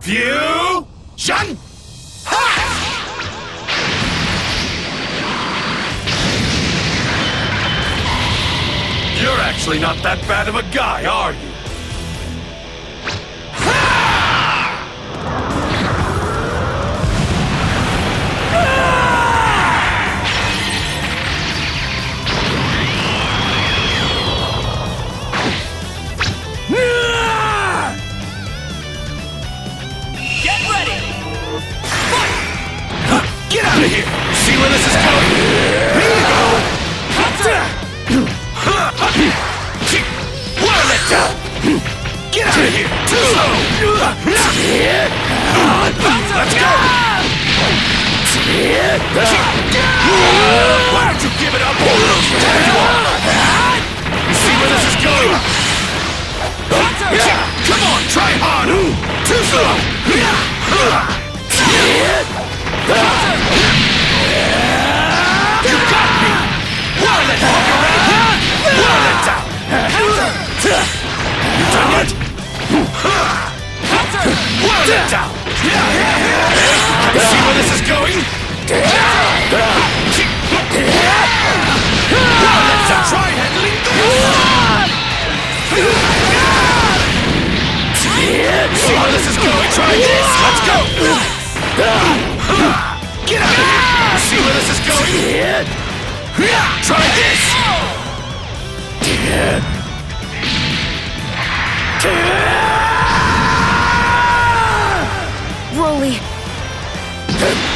Fusion! You're actually not that bad of a guy, are you? Get ready! Get out of here! See where this is going? Here you go! Whirl it down! Get out of here! Too slow! Let's go! Why don't you give it up? There you are! See where this is going? Come on, try harder! Too slow! You got me! Whirl it, Walker! Whirl it down! You done yet? Whirl it down! See where this is going? Whirl it down! Try handling this! See where this is going? Try this! Let's go! Get out of here! See where this is going? Try this! Broly.